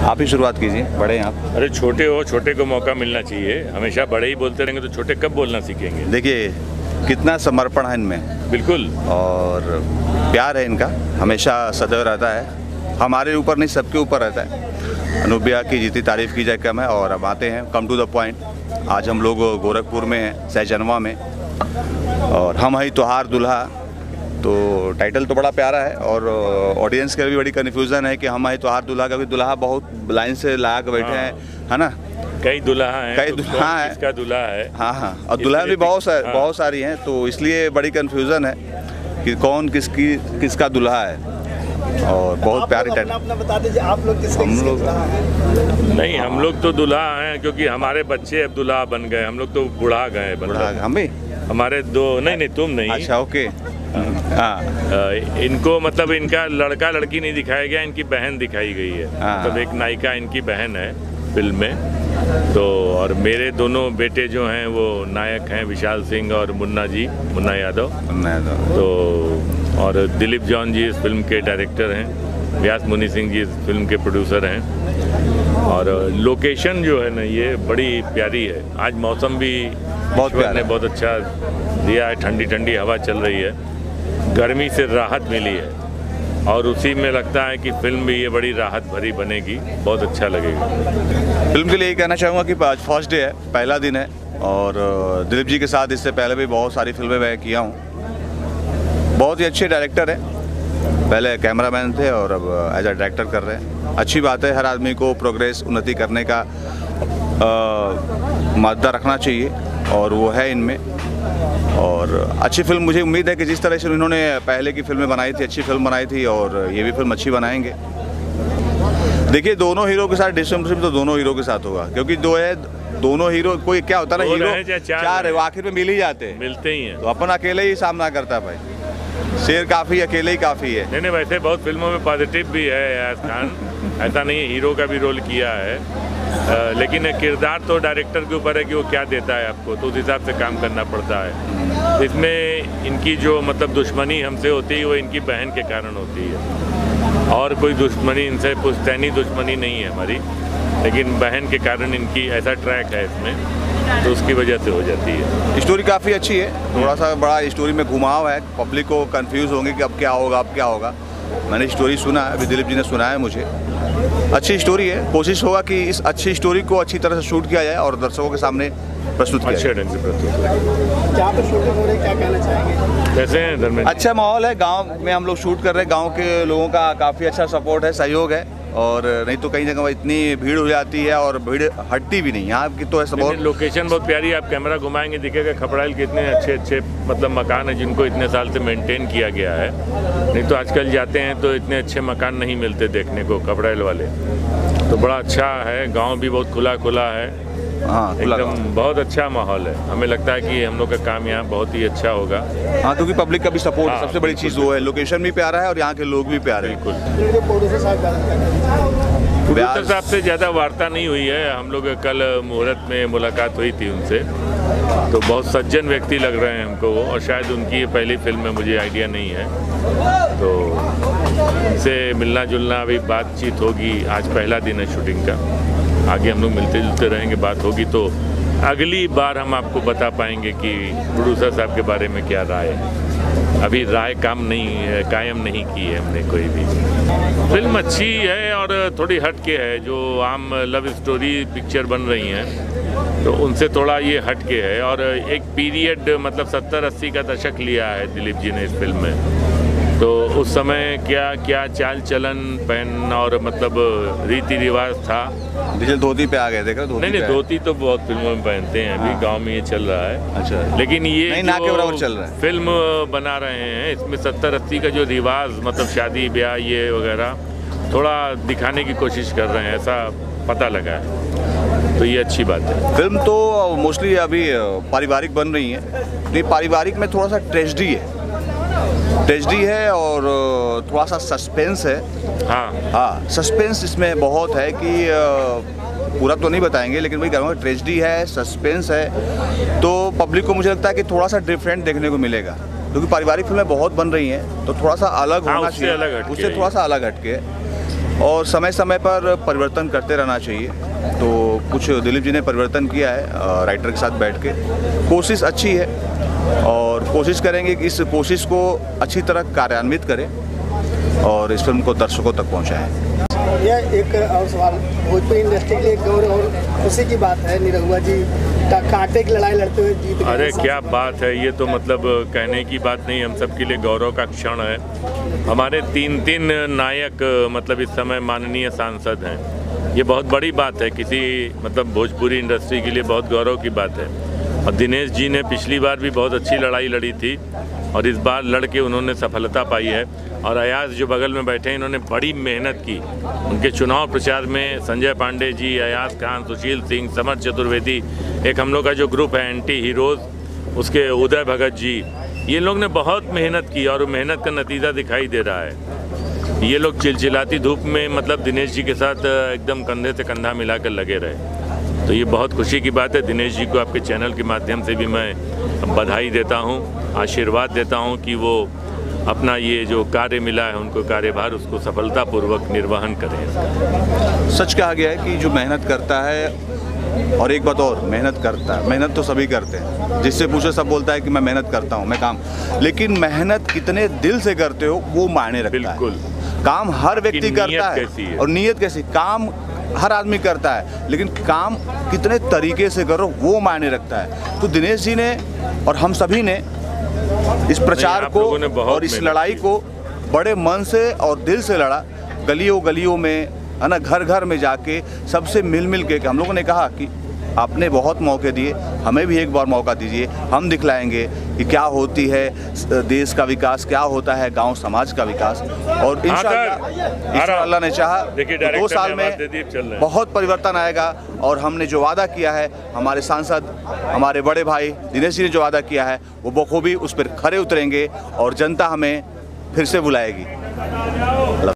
आप ही शुरुआत कीजिए, बड़े हैं आप। अरे छोटे हो, छोटे को मौका मिलना चाहिए। हमेशा बड़े ही बोलते रहेंगे तो छोटे कब बोलना सीखेंगे। देखिए कितना समर्पण है इनमें, बिल्कुल, और प्यार है इनका, हमेशा सदैव रहता है। हमारे ऊपर नहीं, सबके ऊपर रहता है। अनुबिया की जितनी तारीफ़ की जाए कम है। और अब आते हैं कम टू द पॉइंट। आज हम लोग गोरखपुर में हैं, सहजनवा में, और हम है तोहार दुल्हा। तो टाइटल तो बड़ा प्यारा है, और ऑडियंस के भी बड़ी कन्फ्यूज़न है कि हम है तोहार दुल्हा, क्योंकि दुल्हा बहुत लाइन से लगा के बैठे हैं, है ना। कई दुल्हा हैं, कई दुल्हा है, इसका दुल्हा है। हाँ, और दुल्हा भी बहुत सारी हैं, तो इसलिए बड़ी कन्फ्यूज़न है कि कौन किसका दुल्हा है। और बहुत प्यारी टाइटल। अपना बता दीजिए, आप लोग किसके नहीं, हम लोग तो दुल्हा हैं, क्योंकि हमारे बच्चे अब दुल्हा बन गए। हम लोग तो बुढ़ा गए। हम भी हमारे दो नहीं तुम नहीं। अच्छा, ओके। हाँ, इनको मतलब इनका लड़का लड़की नहीं दिखाया गया, इनकी बहन दिखाई गई है। मतलब एक नायिका इनकी बहन है फिल्म में। तो और मेरे दोनों बेटे जो हैं वो नायक हैं, विशाल सिंह और मुन्ना यादव। तो और दिलीप जॉन जी इस फिल्म के डायरेक्टर हैं, व्यास मुनि सिंह जी इस फिल्म के प्रोड्यूसर हैं। और लोकेशन जो है ना, ये बड़ी प्यारी है। आज मौसम भी बहुत अच्छा दिया है, ठंडी ठंडी हवा चल रही है, गर्मी से राहत मिली है। और उसी में लगता है कि फिल्म भी ये बड़ी राहत भरी बनेगी, बहुत अच्छा लगेगा। फिल्म के लिए कहना चाहूँगा कि आज फर्स्ट डे है, पहला दिन है। और दिलीप जी के साथ इससे पहले भी बहुत सारी फिल्में मैं किया हूँ। बहुत ही अच्छे डायरेक्टर हैं, पहले कैमरामैन थे और अब एज अ डायरेक्टर कर रहे हैं। अच्छी बात है, हर आदमी को प्रोग्रेस, उन्नति करने का मादा रखना चाहिए, और वो है इनमें। और अच्छी फिल्म, मुझे उम्मीद है कि जिस तरह से उन्होंने पहले की फिल्में बनाई थी, अच्छी फिल्म बनाई थी, और ये भी फिल्म अच्छी बनाएंगे। देखिए दोनों हीरो के साथ डिस्ट्रीब्यूशन तो दोनों हीरो के साथ होगा, क्योंकि दोनों हीरो, कोई क्या होता है ना, हीरो चार है, वो आखिर में मिल ही जाते हैं, मिलते ही हैं। तो अपन अकेले ही सामना करता है भाई, शेर काफ़ी, अकेले ही काफ़ी है। नहीं, वैसे बहुत फिल्मों में पॉजिटिव भी है यास खान, ऐसा नहीं है, हीरो का भी रोल किया है। लेकिन किरदार तो डायरेक्टर के ऊपर है कि वो क्या देता है आपको, तो उस हिसाब से काम करना पड़ता है। इसमें इनकी जो मतलब दुश्मनी हमसे होती है, वो इनकी बहन के कारण होती है, और कोई दुश्मनी इनसे पुश्तैनी दुश्मनी नहीं है हमारी, लेकिन बहन के कारण इनकी ऐसा ट्रैक है इसमें, तो उसकी वजह से हो जाती है। स्टोरी काफ़ी अच्छी है, थोड़ा सा बड़ा स्टोरी में घुमाव है, पब्लिक को कंफ्यूज होंगे कि अब क्या होगा। मैंने स्टोरी सुना है, अभी दिलीप जी ने सुनाया मुझे। अच्छी स्टोरी है, कोशिश होगा कि इस अच्छी स्टोरी को अच्छी तरह से शूट किया जाए और दर्शकों के सामने प्रस्तुत किया जाए। अच्छे ढंग से प्रस्तुत। जहाँ पे शूटिंग हो रही है, क्या कहना चाहेंगे? कैसे हैं धर्मेंद्र? अच्छा माहौल है, गांव में हम लोग शूट कर रहे हैं, गांव के लोगों का काफ़ी अच्छा सपोर्ट है, सहयोग है। और नहीं तो कई जगह इतनी भीड़ हो जाती है, और भीड़ हटती भी नहीं, यहाँ की तो है सपोर्ट। लोकेशन बहुत प्यारी है, आप कैमरा घुमाएंगे दिखेगा खपड़ाइल के इतने अच्छे मतलब मकान है, जिनको इतने साल से मेंटेन किया गया है। नहीं तो आजकल जाते हैं तो इतने अच्छे मकान नहीं मिलते देखने को खपड़ाइल वाले। तो बड़ा अच्छा है, गाँव भी बहुत खुला है। हाँ, एकदम बहुत अच्छा माहौल है। हमें लगता है कि हम लोग का काम यहाँ बहुत ही अच्छा होगा। हाँ, क्योंकि पब्लिक का भी सपोर्ट सबसे बड़ी चीज़ वो है। लोकेशन भी प्यारा है और यहाँ के लोग भी प्यारे हैं। प्रोड्यूसर साहब से ज़्यादा वार्ता नहीं हुई है, हम लोग कल मुहूर्त में मुलाकात हुई थी उनसे, तो बहुत सज्जन व्यक्ति लग रहे हैं हमको वो, और शायद उनकी ये पहली फिल्म में, मुझे आइडिया नहीं है। तो उनसे मिलना जुलना, अभी बातचीत होगी। आज पहला दिन है शूटिंग का, आगे हम लोग मिलते जुलते रहेंगे, बात होगी तो अगली बार हम आपको बता पाएंगे कि प्रोड्यूसर साहब के बारे में क्या राय है। अभी राय कायम नहीं की है हमने कोई भी। फिल्म अच्छी है और थोड़ी हट के है, जो आम लव स्टोरी पिक्चर बन रही हैं तो उनसे थोड़ा ये हट के है। और एक पीरियड मतलब 70-80 का दशक लिया है दिलीप जी ने इस फिल्म में, तो उस समय क्या चाल चलन पहन और मतलब रीति रिवाज था। धोती पे आ गए, देख रहे हो? नहीं, धोती तो बहुत फिल्मों में पहनते हैं, अभी गांव में ये चल रहा है। अच्छा, लेकिन ये नहीं, ना के बराबर चल रहा है। फिल्म बना रहे हैं, इसमें 70-80 का जो रिवाज मतलब शादी ब्याह ये वगैरह थोड़ा दिखाने की कोशिश कर रहे हैं, ऐसा पता लगा है, तो ये अच्छी बात है। फिल्म तो मोस्टली अभी पारिवारिक बन रही है, तो पारिवारिक में थोड़ा सा ट्रेजेडी है और थोड़ा सा सस्पेंस है। हाँ, सस्पेंस इसमें बहुत है कि पूरा तो नहीं बताएंगे, लेकिन वही कहूँगा, ट्रेजेडी है, सस्पेंस है, तो पब्लिक को मुझे लगता है कि थोड़ा सा डिफरेंट देखने को मिलेगा, क्योंकि पारिवारिक फिल्में बहुत बन रही हैं, तो थोड़ा सा अलग होना चाहिए, उससे थोड़ा सा अलग हटके। और समय समय पर परिवर्तन करते रहना चाहिए। तो कुछ दिलीप जी ने परिवर्तन किया है राइटर के साथ बैठ के, कोशिश अच्छी है और कोशिश करेंगे कि इस कोशिश को अच्छी तरह कार्यान्वित करें और इस फिल्म को दर्शकों तक पहुंचाएं। यह एक और सवाल, भोजपुरी इंडस्ट्री के लिए गौरव और खुशी की बात है निरहुआ जी कांटे की लड़ाई लड़ते हुए जीत गए। अरे क्या बात है, ये तो मतलब कहने की बात नहीं, हम सब के लिए गौरव का क्षण है। हमारे तीन नायक मतलब इस समय माननीय सांसद हैं, ये बहुत बड़ी बात है, किसी मतलब भोजपुरी इंडस्ट्री के लिए बहुत गौरव की बात है। और दिनेश जी ने पिछली बार भी बहुत अच्छी लड़ाई लड़ी थी और इस बार लड़के उन्होंने सफलता पाई है। और अयाज जो बगल में बैठे हैं, इन्होंने बड़ी मेहनत की। उनके चुनाव प्रचार में संजय पांडे जी, अयाज खान, सुशील सिंह, समर चतुर्वेदी, एक हम लोग का जो ग्रुप है एंटी हीरोज़, उसके उदय भगत जी, ये लोग ने बहुत मेहनत की और मेहनत का नतीजा दिखाई दे रहा है। ये लोग चिलचिलाती धूप में मतलब दिनेश जी के साथ एकदम कंधे से कंधा मिलाकर लगे रहे। तो ये बहुत खुशी की बात है। दिनेश जी को आपके चैनल के माध्यम से भी मैं बधाई देता हूँ, आशीर्वाद देता हूँ कि वो अपना ये जो कार्य मिला है उनको कार्यभार उसको सफलतापूर्वक निर्वहन करें। सच कहा गया है कि जो मेहनत करता है, और एक बात और, मेहनत करता है, मेहनत तो सभी करते हैं, जिससे पूछो सब बोलता है कि मैं मेहनत करता हूँ, मैं काम, लेकिन मेहनत कितने दिल से करते हो वो मायने रखता है। बिल्कुल, काम हर व्यक्ति करता है और नीयत कैसी, काम हर आदमी करता है, लेकिन काम कितने तरीके से करो वो मायने रखता है। तो दिनेश जी ने और हम सभी ने इस प्रचार को और इस लड़ाई को बड़े मन से और दिल से लड़ा। गलियों गलियों में है ना, घर घर में जाके सबसे मिल के हम लोगों ने कहा कि आपने बहुत मौके दिए, हमें भी एक बार मौका दीजिए, हम दिखलाएंगे कि क्या होती है देश का विकास, क्या होता है गांव समाज का विकास। और इंशाअल्लाह अल्लाह ने चाहा तो 2 साल में बहुत परिवर्तन आएगा। और हमने जो वादा किया है, हमारे सांसद, हमारे बड़े भाई दिनेश जी ने जो वादा किया है, वो बखूबी उस पर खरे उतरेंगे और जनता हमें फिर से बुलाएगी।